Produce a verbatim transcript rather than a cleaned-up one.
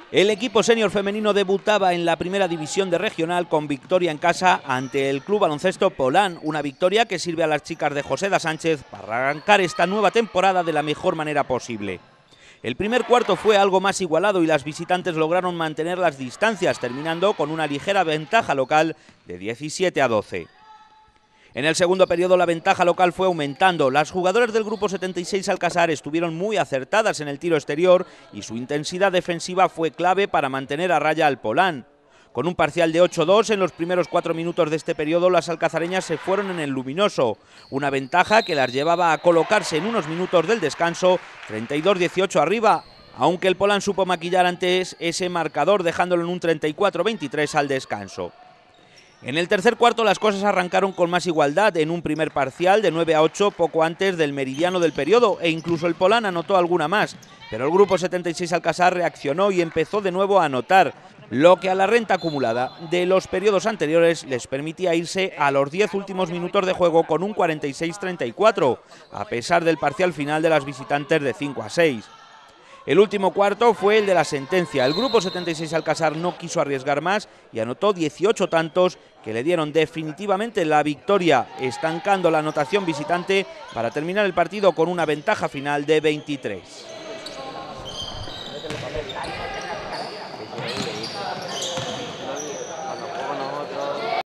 El equipo senior femenino debutaba en la primera división de regional con victoria en casa ante el Club Baloncesto Polán, una victoria que sirve a las chicas de José da Sánchez para arrancar esta nueva temporada de la mejor manera posible. El primer cuarto fue algo más igualado y las visitantes lograron mantener las distancias, terminando con una ligera ventaja local de diecisiete a doce. En el segundo periodo la ventaja local fue aumentando. Las jugadoras del grupo setenta y seis Alcázar estuvieron muy acertadas en el tiro exterior y su intensidad defensiva fue clave para mantener a raya al Polán. Con un parcial de ocho dos en los primeros cuatro minutos de este periodo, las alcazareñas se fueron en el luminoso, una ventaja que las llevaba a colocarse en unos minutos del descanso treinta y dos dieciocho arriba, aunque el Polán supo maquillar antes ese marcador dejándolo en un treinta y cuatro veintitrés al descanso. En el tercer cuarto las cosas arrancaron con más igualdad en un primer parcial de nueve a ocho poco antes del meridiano del periodo e incluso el Polán anotó alguna más, pero el grupo setenta y seis Alcázar reaccionó y empezó de nuevo a anotar, lo que a la renta acumulada de los periodos anteriores les permitía irse a los diez últimos minutos de juego con un cuarenta y seis treinta y cuatro, a pesar del parcial final de las visitantes de cinco a seis. El último cuarto fue el de la sentencia. El grupo setenta y seis Alcázar no quiso arriesgar más y anotó dieciocho tantos que le dieron definitivamente la victoria, estancando la anotación visitante para terminar el partido con una ventaja final de veintitrés.